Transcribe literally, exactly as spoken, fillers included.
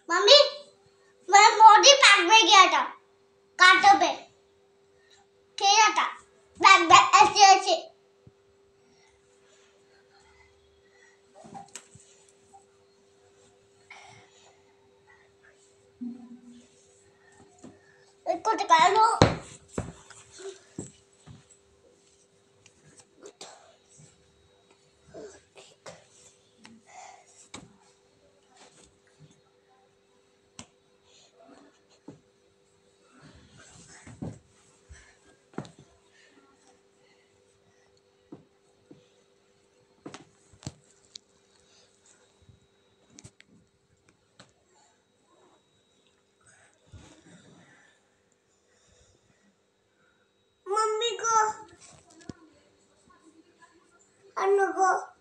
Mummy मैं Modi park में गया था, कांटों पे खेला था, बैग बैग ऐसे ऐसे। इसको निकाल लो। मम्मी को अन्नू को